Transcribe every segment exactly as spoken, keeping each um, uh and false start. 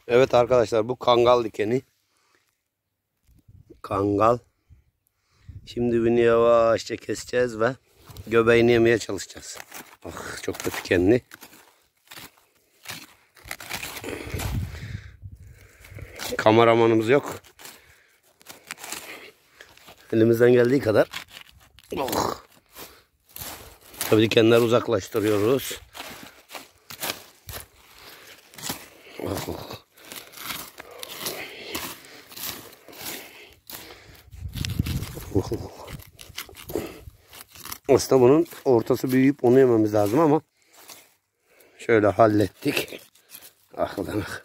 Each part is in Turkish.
Evet arkadaşlar, bu kangal dikeni. Kangal. Şimdi bunu yavaşça keseceğiz ve göbeğini yemeye çalışacağız. Bak, çok da dikenli. Kameramanımız yok. Elimizden geldiği kadar. Oh. Tabii dikenleri uzaklaştırıyoruz. Oh. Oh. Aslında bunun ortası büyüyüp onu yememiz lazım ama şöyle hallettik. Ah lan ah.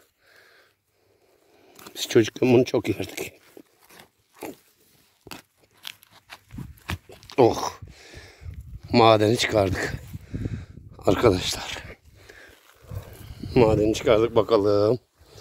Biz çocukken bunu çok yerdik. Oh. Madeni çıkardık. Arkadaşlar. Madeni çıkardık bakalım.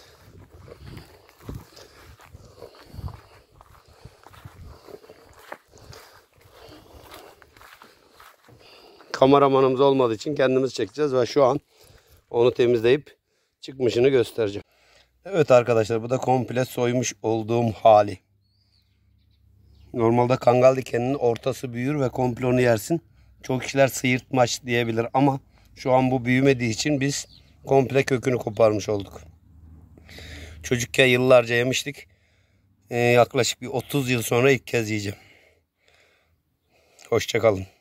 Kameramanımız olmadığı için kendimiz çekeceğiz ve şu an onu temizleyip çıkmışını göstereceğim. Evet arkadaşlar, bu da komple soymuş olduğum hali. Normalde kangal dikeninin ortası büyür ve komple onu yersin. Çok kişiler sıyırtmaç diyebilir ama şu an bu büyümediği için biz komple kökünü koparmış olduk. Çocukken yıllarca yemiştik. Ee, yaklaşık bir otuz yıl sonra ilk kez yiyeceğim. Hoşça kalın.